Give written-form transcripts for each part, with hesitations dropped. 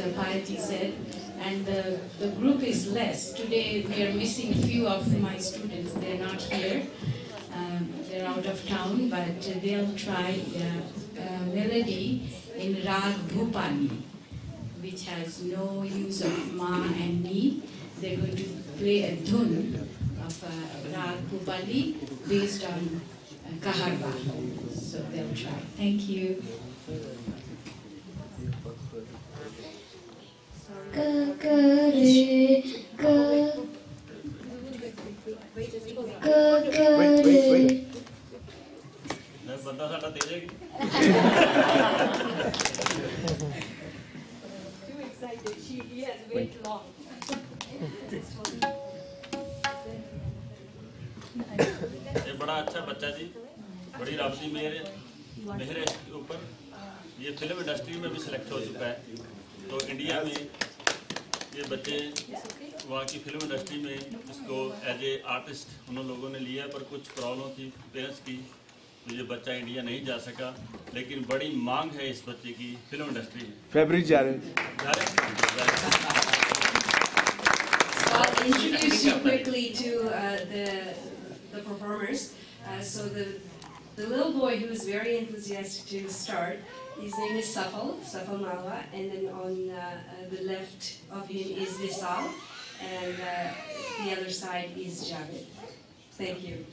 Payati said, and the group is less. Today we are missing a few of my students. They're not here. They're out of town, but they'll try melody in Rag Bhupani, which has no use of ma and ni. They're going to play a dhun of Rag Bhupani based on Kaharwa. So they'll try. Thank you. Wait. Too excited. He has waited long. ये बड़ा अच्छा बच्चा जी, बड़ी रब की मेहर है इसके ऊपर। ये फिल्म इंडस्ट्री में भी सिलेक्ट हो चुका है। तो इंडिया में ये बच्चे वहाँ की फिल्म इंडस्ट्री में इसको एज ए आर्टिस्ट उन लोगों ने लिया, पर कुछ प्रॉब्लम थी पेरेंट्स की, तो ये बच्चा इंडिया नहीं जा सका। लेकिन बड़ी मांग है इस बच्चे की फिल्म इंडस्ट्री में। फरवरी जा रहे So I'll introduce you quickly to the performers. So the little boy who is very enthusiastic to start, his name is Safal Malwa, and then on the left of him is Visal, and the other side is Javed. Thank you.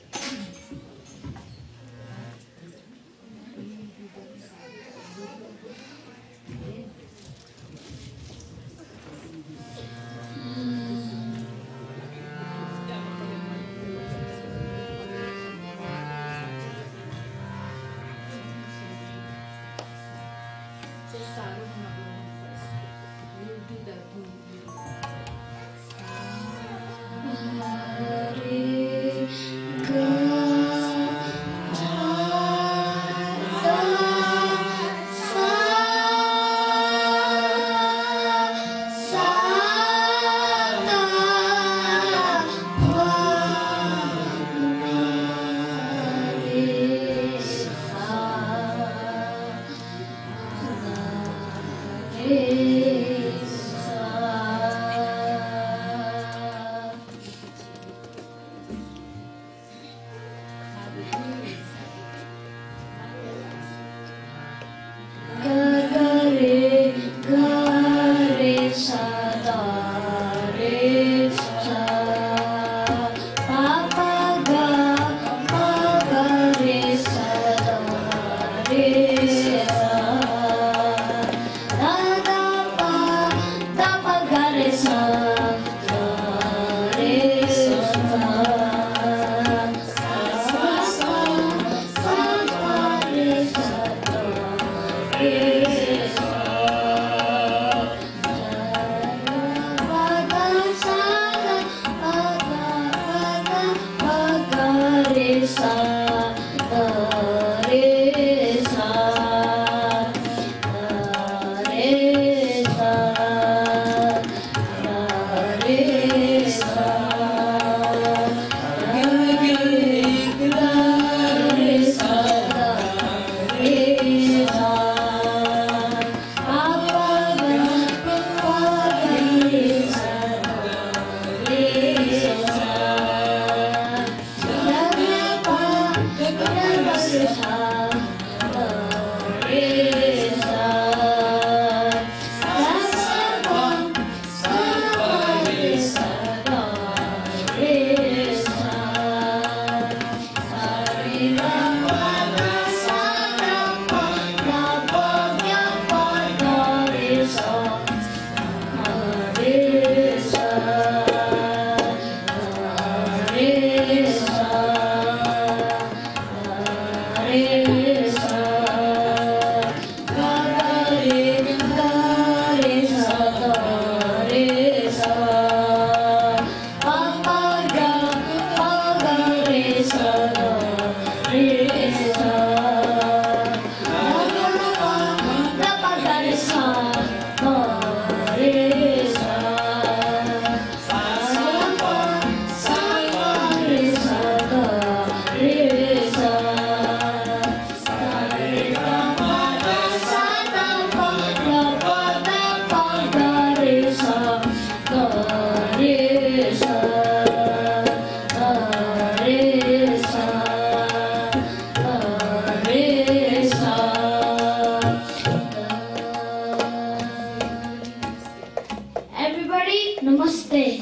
Namaste, namaste.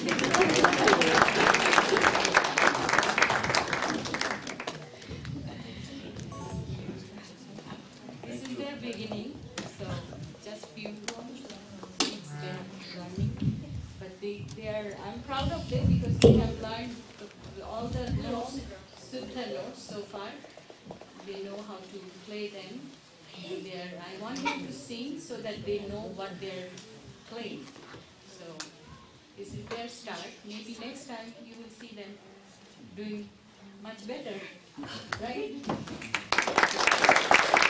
This is their beginning, so just few weeks they are learning. But they are, I'm proud of them because they have learned all the notes, Sutta notes so far. They know how to play them. And I want them to sing so that they know what they're playing. So this is their start. Maybe next time you will see them doing much better, right?